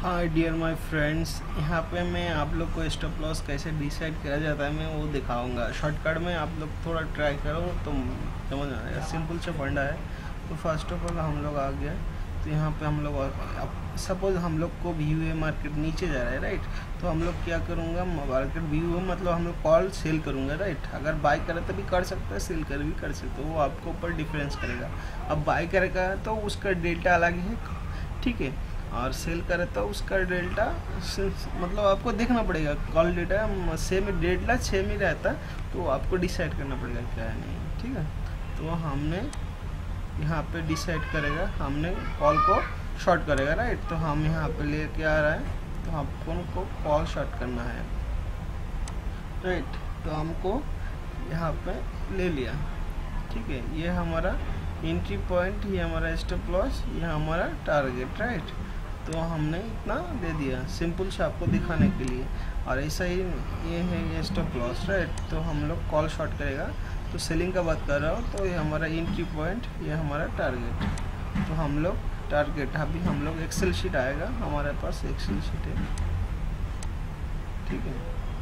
Hi dear my friends, यहाँ पे मैं आप लोग को स्टॉप लॉस कैसे डिसाइड किया जाता है मैं वो दिखाऊंगा। शॉर्टकट में आप लोग थोड़ा ट्राई करो तो समझ आ जाएगा। सिंपल से फंडा है। तो फर्स्ट ऑफ ऑल हम लोग आ गए। तो यहाँ पे हम लोग सपोज हम लोग को व्यू है मार्केट नीचे जा रहा है, राइट। तो हम लोग क्या करूँगा, मार्केट व्यू है मतलब हम लोग कॉल सेल करूँगा, राइट। अगर बाय करे तो भी कर सकता है, सेल कर भी कर सकते हो, वो आपके ऊपर डिफरेंस करेगा। अब बाय करेगा तो उसका डेल्टा अलग है, ठीक है, और सेल करे तो उसका डेल्टा मतलब आपको देखना पड़ेगा। Call data same delta same ही रहता है, तो आपको डिसाइड करना पड़ेगा क्या है नहीं, ठीक है। तो हमने यहाँ पे डिसाइड करेगा, हमने कॉल को शॉर्ट करेगा, राइट। तो हम यहाँ पे लेके आ रहा है, तो हमको कॉल शॉर्ट करना है, राइट। तो हमको यहाँ पे ले लिया, ठीक है। ये हमारा एंट्री पॉइंट, ये हमारा स्टॉप लॉस, ये हमारा टारगेट, राइट। तो हमने इतना दे दिया सिंपल से आपको दिखाने के लिए। और ऐसा ही ये है ये स्टॉप लॉस, राइट। तो हम लोग कॉल शॉर्ट करेगा। तो सेलिंग का बात कर रहा हूँ, तो ये हमारा एंट्री पॉइंट, ये हमारा टारगेट। तो हम लोग टारगेट अभी हम लोग एक्सेल शीट आएगा, हमारे पास एक्सेल शीट है, ठीक है।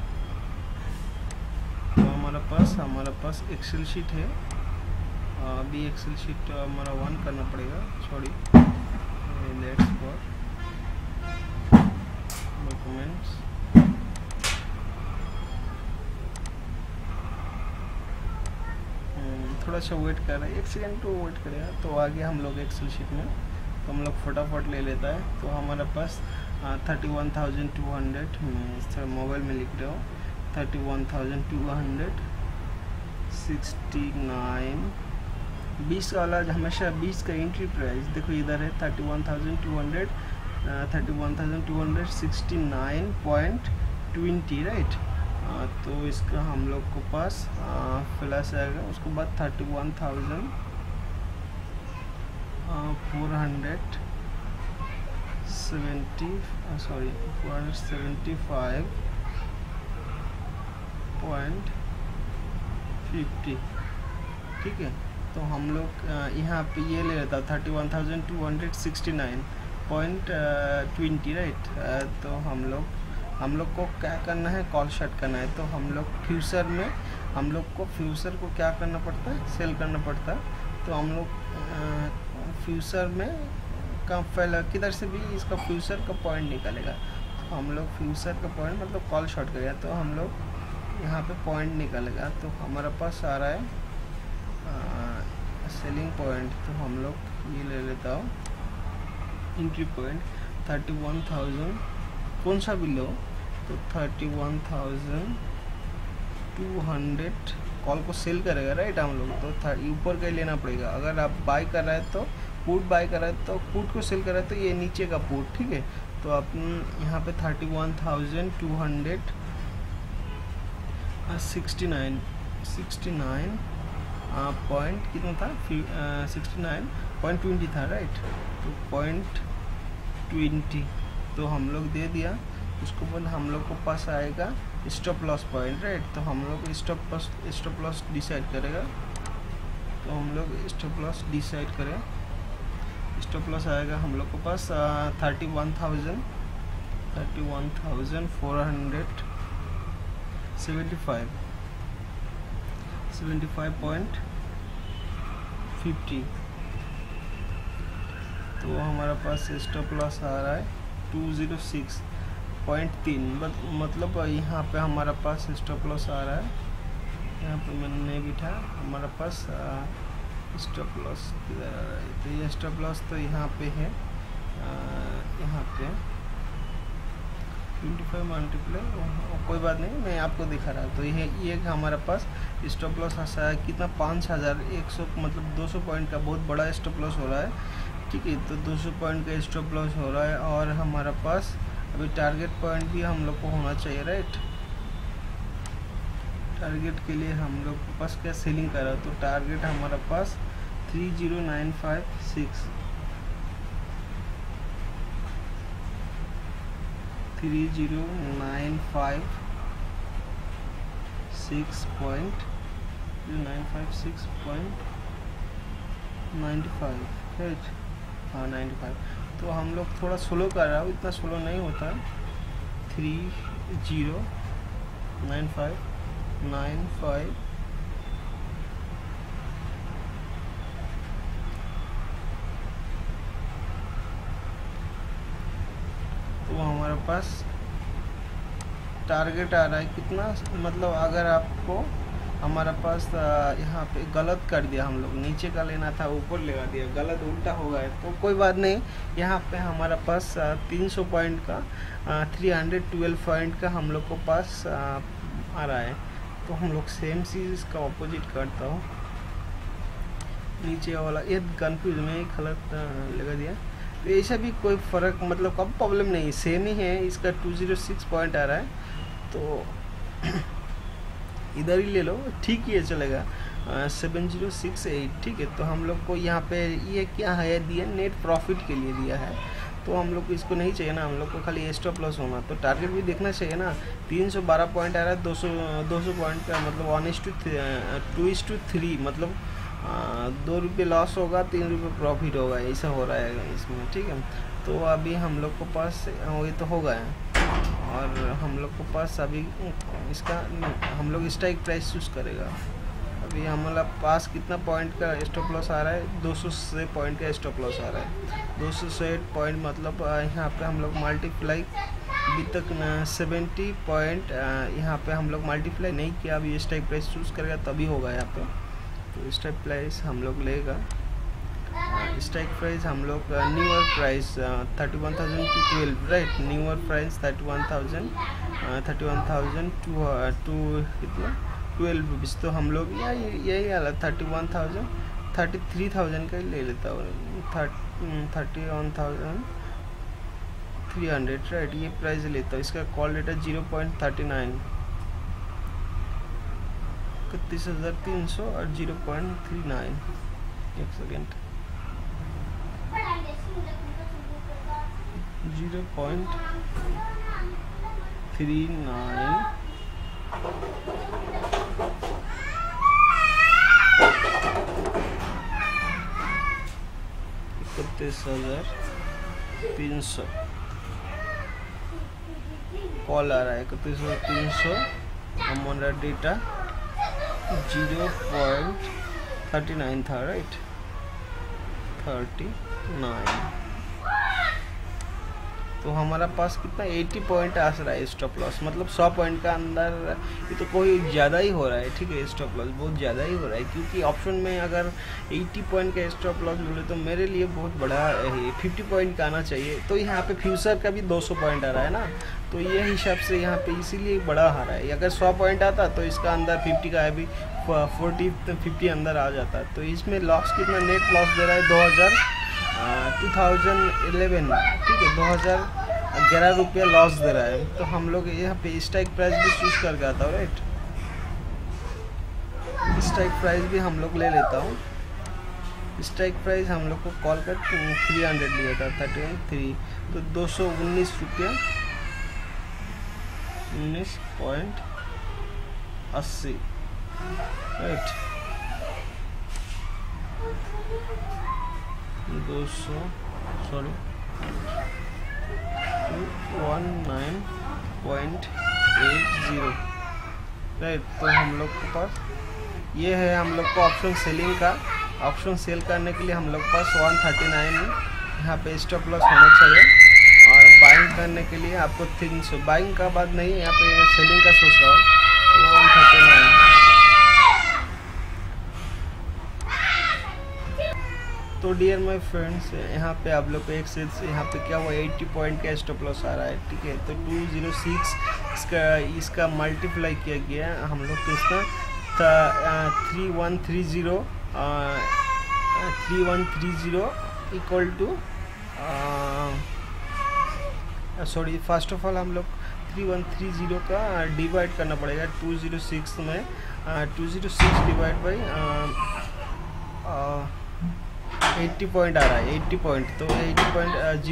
तो हमारा पास एक्सेल शीट है। अभी एक्सेल शीट हमारा 1 करना पड़ेगा, सॉरी, लेट्स फॉर डॉक्यूमेंट्स। थोड़ा सा वेट कर रहा है, 1 सेकेंड तो वेट करेगा। तो आगे हम लोग एक्सेल शीट में, तो हम लोग फटाफट ले लेता है। तो हमारे पास 31,200, मैं मोबाइल में लिख रहा हूँ, 31,269। 20 वाला हमेशा 20 का एंट्री प्राइस देखो इधर है 31,200, 31,269.20, राइट। तो इसका हम लोग को पास प्लस आएगा, उसके बाद 475.50, ठीक है। तो हम लोग यहाँ पे ये ले लेता 31,269.20, राइट। तो हम लोग को क्या करना है, कॉल शॉर्ट करना है। तो हम लोग फ्यूचर में हम लोग को फ्यूचर को क्या करना पड़ता है, सेल करना पड़ता है। तो हम लोग फ्यूचर में का पहले किधर से भी इसका फ्यूचर का पॉइंट निकलेगा। तो हम लोग फ्यूचर का पॉइंट मतलब कॉल शॉर्ट करेगा, तो हम लोग यहाँ पे पॉइंट निकलेगा। तो हमारे पास आ रहा है सेलिंग पॉइंट। तो हम लोग ये ले लेता हूँ एंट्री पॉइंट 31,000, कौन सा भी लो। तो 31,200 कॉल को सेल करेगा, राइट। हम लोग तो ऊपर का ही लेना पड़ेगा। अगर आप बाय कर रहे हैं तो पुट बाय कर रहे हैं, तो पुट को सेल कर रहे हैं तो ये नीचे का पुट, ठीक है। तो आप यहाँ पे 31,269 पॉइंट कितना था, 69.20 था, राइट। तो 0.20 तो हम लोग दे दिया। उसके बाद हम लोग को पास आएगा स्टॉप लॉस पॉइंट, राइट। तो हम लोग स्टॉप लॉस डिसाइड करेगा। तो हम लोग स्टॉप लॉस डिसाइड करें। स्टॉप लॉस आएगा हम लोग को पास 75.50। तो हमारा पास स्टॉप लॉस आ रहा है 206.3, मतलब यहाँ पे हमारा पास स्टॉप लॉस आ रहा है। यहाँ पे मैंने नहीं बिठा, हमारा पास स्टॉप लॉस किधर आ रहा है। तो ये स्टॉप लॉस तो यहाँ पे है, यहाँ पे 25 मल्टीप्लाई, कोई बात नहीं, मैं आपको दिखा रहा। तो ये हमारे पास स्टॉप लॉस ऐसा है कितना, 5,100, मतलब 200 पॉइंट का बहुत बड़ा स्टॉप लॉस हो रहा है, ठीक है। तो 200 पॉइंट का स्टॉप लॉस हो रहा है। और हमारा पास अभी टारगेट पॉइंट भी हम लोग को होना चाहिए, राइट। टारगेट के लिए हम लोग के पास क्या सेलिंग कर रहा है। तो टारगेट हमारा पास 30,956 956.95, राइट। हाँ 95। तो तो हम लोग थोड़ा स्लो कर रहा हूँ, इतना स्लो नहीं होता। 309595 तो हमारे पास टारगेट आ रहा है कितना, मतलब अगर आपको हमारा पास यहाँ पे गलत कर दिया, हम लोग नीचे का लेना था ऊपर लगा दिया, गलत उल्टा हो गया तो कोई बात नहीं। यहाँ पे हमारा पास 300 पॉइंट का 312 पॉइंट का हम लोग को पास आ रहा है। तो हम लोग सेम चीज़ इसका ऑपोजिट करता हूँ, नीचे वाला ये कन्फ्यूज में गलत लगा दिया। तो ऐसा भी कोई फ़र्क मतलब कब प्रॉब्लम नहीं, सेम ही है। इसका 206 पॉइंट आ रहा है तो इधर ही ले लो, ठीक ही है, चलेगा। 7068 ठीक है। तो हम लोग को यहाँ पे ये क्या है दिया, नेट प्रॉफिट के लिए दिया है। तो हम लोग को इसको नहीं चाहिए ना, हम लोग को खाली स्टॉप लॉस होना। तो टारगेट भी देखना चाहिए ना। 312 पॉइंट आ रहा है, 200 पॉइंट का मतलब 1:2:3 मतलब 2 रुपये लॉस होगा, 3 रुपये प्रॉफिट होगा, ऐसा हो रहा है इसमें, ठीक है। तो अभी हम लोग को पास ये तो हो गया और हम लोग को पास अभी इसका हम लोग स्ट्राइक प्राइस चूज़ करेगा। अभी हमारा पास कितना पॉइंट का स्टॉप लॉस आ रहा है, 200 पॉइंट का स्टॉप लॉस आ रहा है। 206 पॉइंट मतलब यहाँ पे हम लोग मल्टीप्लाई अभी तक 70 पॉइंट यहाँ पे हम लोग मल्टीप्लाई नहीं किया। अभी स्ट्राइक प्राइस चूज़ करेगा तभी होगा यहाँ पे। तो स्ट्राइक प्राइस हम लोग लेगा, स्ट्राइक प्राइस हम लोग newer price 31,012 right. Newer price 31,000 कितना 12 रुपीज़। तो हम लोग यही वाला 33,000 का ले लेता हूँ, 31,300 राइट। ये प्राइस लेता हूँ। इसका कॉल डेटा 0.39 31,300 और 0.39। एक सेकेंड, 0.39 31,300 कॉल आ रहा है। 31,300 हमारा डेटा 0.39 था राइट, 39। तो हमारा पास कितना 80 पॉइंट आ रहा है स्टॉप लॉस, मतलब 100 पॉइंट का अंदर। ये तो कोई ज़्यादा ही हो रहा है, ठीक है। स्टॉप लॉस बहुत ज़्यादा ही हो रहा है क्योंकि ऑप्शन में अगर 80 पॉइंट का स्टॉप लॉस बोले तो मेरे लिए बहुत बड़ा है। 50 पॉइंट का आना चाहिए। तो यहाँ पे फ्यूचर का भी 200 पॉइंट आ रहा है ना, तो ये हिसाब से यहाँ पे इसीलिए बड़ा आ रहा है। अगर 100 पॉइंट आता तो इसका अंदर 50 का अभी 40-50 अंदर आ जाता। तो इसमें लॉस कितना नेट लॉस दे रहा है 2011 ठीक है, 2011 रुपया लॉस दे रहा है। तो हम लोग यहाँ पे स्ट्राइक प्राइस भी चूज करके आता हूँ राइट। स्ट्राइक प्राइस भी हम लोग ले लेता हूँ। स्ट्राइक प्राइस हम लोग को कॉल कर 300 लिया था 33, तो 219 रुपया 19.80 राइट। 219.80 राइट। तो हम लोग के पास ये है, हम लोग को ऑप्शन सेलिंग का। ऑप्शन सेल करने के लिए हम लोग के पास 139 यहाँ पे स्टॉप लॉस होना चाहिए। और बाइंग करने के लिए आपको 300, बाइंग का बात नहीं, यहाँ पे सेलिंग का सोच रहा हूँ, 139। तो डियर माय फ्रेंड्स, यहाँ पे आप लोग को एक से यहाँ पे क्या हुआ 80 पॉइंट का स्टॉप लॉस आ रहा है, ठीक है। तो 206 इसका मल्टीप्लाई किया गया हम लोग किसका 3130 equal to sorry, first of all हम लोग 3130 का डिवाइड करना पड़ेगा 206 में। 206 डिवाइड बाई 80 पॉइंट आ रहा है, 80 पॉइंट। तो 80 point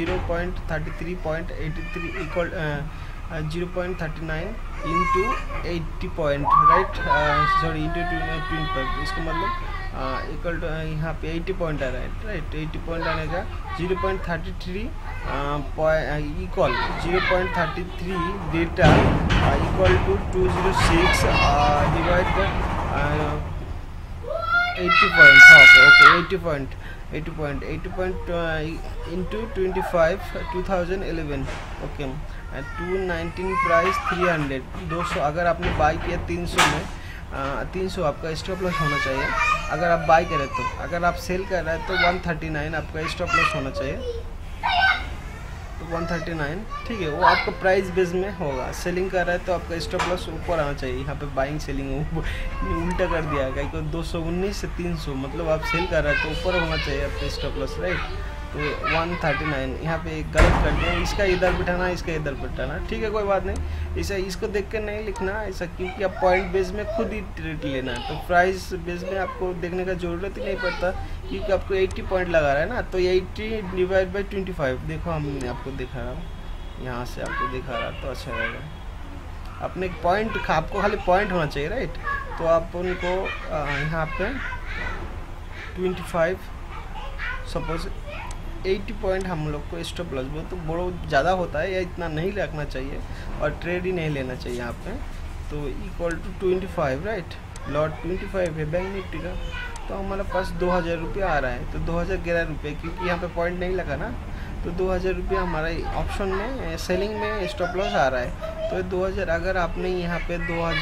0.33.83 equal 0.39 into 80 point right, sorry into 25। इसका मतलब इक्वल टू यहाँ पे 80 पॉइंट आ रहा है राइट। 80 पॉइंट आने का 0.33 equal 0.33 data equal to 206 divide by 80 point. Okay 80 point into 25 2011 okay 219 price 300 200। अगर आपने बाई किया 300 में 300 आपका स्टॉप लॉस होना चाहिए अगर आप बाई करें तो। अगर आप सेल कर रहे हैं तो 139 आपका स्टॉप लॉस होना चाहिए, तो 139 ठीक है। वो आपका प्राइस बेस में होगा। सेलिंग कर रहा है तो आपका स्टॉप लॉस ऊपर आना चाहिए। यहाँ पे बाइंग सेलिंग उल्टा कर दिया है कि 219 से 300 मतलब आप सेल कर रहे हैं तो ऊपर होना चाहिए आपका स्टॉप लॉस राइट। तो 139 यहाँ पे गलत कर दिया, इसका इधर बिठाना इसका इधर बिठाना ठीक है कोई बात नहीं। ऐसा इसको देख कर नहीं लिखना ऐसा, क्योंकि आप पॉइंट बेस में खुद ही ट्रेड लेना है। तो प्राइस बेस में आपको देखने का ज़रूरत ही नहीं पड़ता, क्योंकि आपको 80 पॉइंट लगा रहा है ना। तो 80 डिवाइड बाई 25 देखो हम आपको दिखा रहा हूँ, यहाँ से आपको दिखा रहा तो अच्छा रहेगा। अपने पॉइंट आपको खाली पॉइंट होना चाहिए राइट। तो आप उनको यहाँ पे 25 सपोज 80 पॉइंट हम लोग को स्टॉप लॉस बहुत तो बहुत ज़्यादा होता है या इतना नहीं रखना चाहिए और ट्रेड ही नहीं लेना चाहिए यहाँ पे। तो इक्वल टू 25 राइट, लॉट 25 है बैंक निफ्टी का। तो हमारे पास 2000 रुपये आ रहा है, तो 2011 रुपये क्योंकि यहाँ पे पॉइंट नहीं लगा ना, तो 2000 रुपये हमारा ऑप्शन में सेलिंग में स्टॉप लॉस आ रहा है। तो 2000 अगर आपने यहाँ पे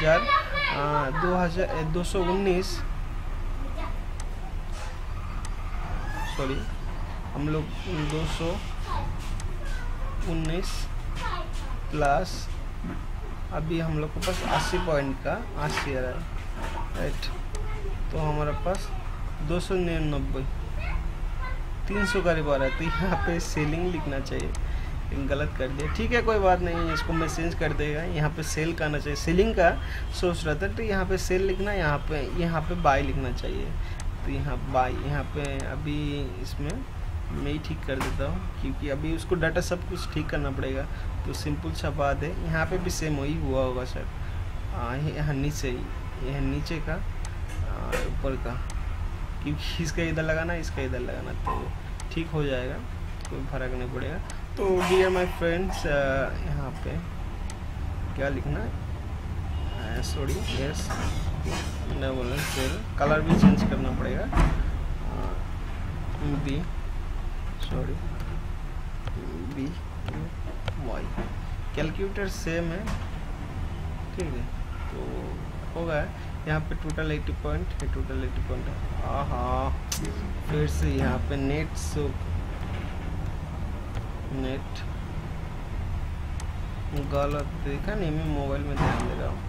219 सॉरी हम लोग 219 प्लस अभी हम लोग के पास 80 पॉइंट का 80 आ रहा है राइट। तो हमारे पास 299 300 करीब आ रहा है। तो यहाँ पे सेलिंग लिखना चाहिए, लेकिन गलत कर दिया ठीक है कोई बात नहीं, इसको मैं चेंज कर देगा। यहाँ पे सेल करना चाहिए, सेलिंग का सोच रहा था तो यहाँ पे सेल लिखना, यहाँ पे बाई लिखना चाहिए। तो यहाँ बाई यहाँ पे अभी इसमें मैं ही ठीक कर देता हूँ, क्योंकि अभी उसको डाटा सब कुछ ठीक करना पड़ेगा। तो सिंपल सा बात है, यहाँ पे भी सेम वही हुआ होगा सर। यहाँ नीचे यह नीचे का ऊपर का, क्योंकि इसका इधर लगाना इसका इधर लगाना तो ठीक हो जाएगा, कोई फर्क नहीं पड़ेगा। तो डियर माय फ्रेंड्स यहाँ पे क्या लिखना है सॉरी यस नहीं बोलना, सेल कलर भी चेंज करना पड़ेगा B sorry B Y. Calculator same है ठीक है। तो होगा यहाँ पे टोटल 80 पॉइंट है, टोटल 80 पॉइंट है। हाँ फिर से यहाँ पे नेट सो नेट गलत देखा नहीं, मैं मोबाइल में ध्यान दे रहा हूँ।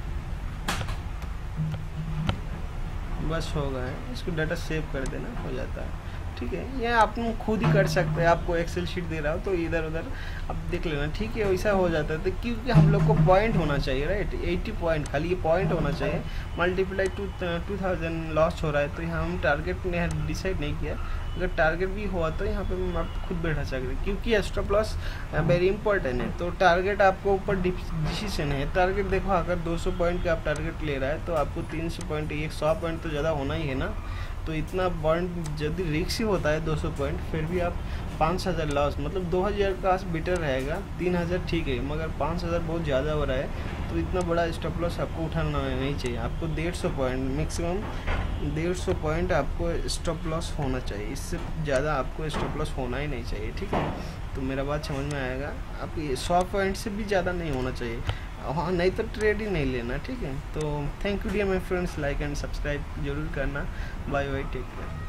बस हो गया है, इसको डाटा सेव कर देना हो जाता है ठीक है। ये आप खुद ही कर सकते हैं, आपको एक्सेल शीट दे रहा हो तो इधर उधर आप देख लेना ठीक है, वैसा हो जाता है। तो क्योंकि हम लोग को पॉइंट होना चाहिए राइट, 80 पॉइंट खाली ये पॉइंट होना चाहिए मल्टीप्लाई 2000 लॉस हो रहा है। तो यहाँ हम टारगेट डिसाइड नहीं किया, अगर टारगेट भी हुआ तो यहाँ पे आप खुद बैठा सकते हैं, क्योंकि स्टॉप लॉस वेरी इंपॉर्टेंट है। तो टारगेट आपको ऊपर डिसीजन है। टारगेट देखो अगर 200 पॉइंट का आप टारगेट ले रहा है तो आपको 300 पॉइंट 100 पॉइंट तो ज़्यादा होना ही है ना। तो इतना पॉइंट यदि रिक्स ही होता है 200 पॉइंट, फिर भी आप 5000 लॉस मतलब 2000 का बेटर रहेगा। 3000 ठीक है, मगर 5000 बहुत ज़्यादा हो रहा है। तो इतना बड़ा स्टॉप लॉस आपको उठाना नहीं चाहिए। आपको 150 पॉइंट मैक्सिमम 150 पॉइंट आपको स्टॉप लॉस होना चाहिए, इससे ज़्यादा आपको स्टॉप लॉस होना ही नहीं चाहिए ठीक है। तो मेरा बात समझ में आएगा, आप 100 पॉइंट से भी ज़्यादा नहीं होना चाहिए, हाँ नहीं तो ट्रेड ही नहीं लेना ठीक है। तो thank you dear my friends, like and subscribe जरूर करना। Bye bye, take care.